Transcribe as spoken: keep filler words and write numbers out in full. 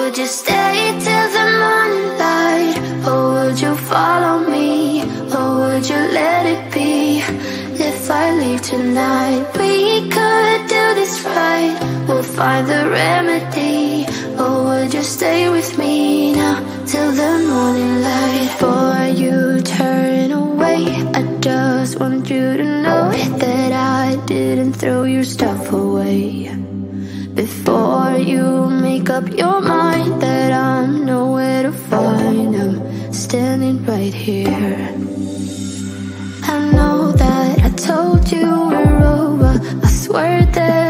would you stay till the morning light? Or would you follow me? Or would you let it be? If I leave tonight, we could do this right. We'll find the remedy. Or would you stay with me now till the morning light? Before you turn away, I just want you to know that I didn't throw your stuff away. Before you make up your mind that I'm nowhere to find, I'm standing right here. I know that I told you we're over, I swear that